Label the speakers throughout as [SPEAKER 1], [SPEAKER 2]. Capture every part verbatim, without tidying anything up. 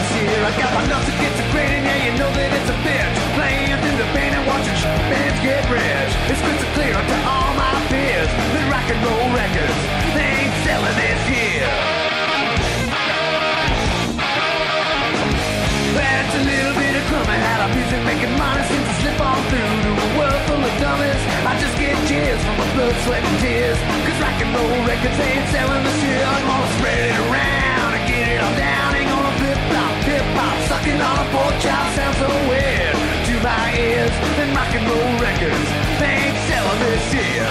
[SPEAKER 1] this year. I got my nuts against the grain, and yeah, you know that it's a bitch. Playing through the band and watching bands get rich. It's crystal clear to all my peers that rock and roll records, they ain't selling this year. That's a little bit of crummy how the music making money seems to slip on through to a world full of dummies. I just get cheers from my blood, sweat, and tears, cause rock and roll records ain't selling this year. I'm gonna spread it around and get it all down. Ain't gonna flip-flop, hip-hop, sucking on a pork chop sounds so weird to my ears. And rock and roll records, they ain't selling this year.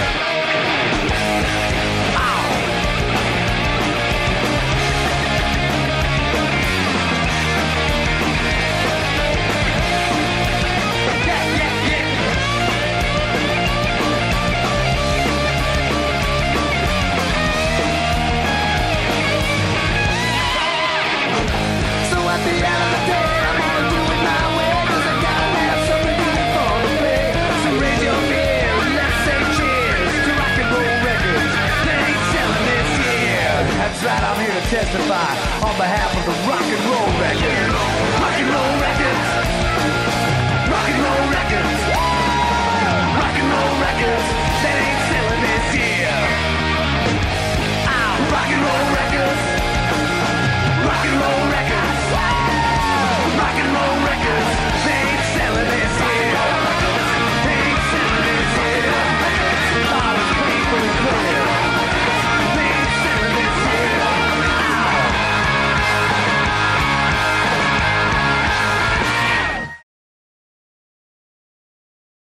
[SPEAKER 1] That's right, I'm here to testify on behalf of the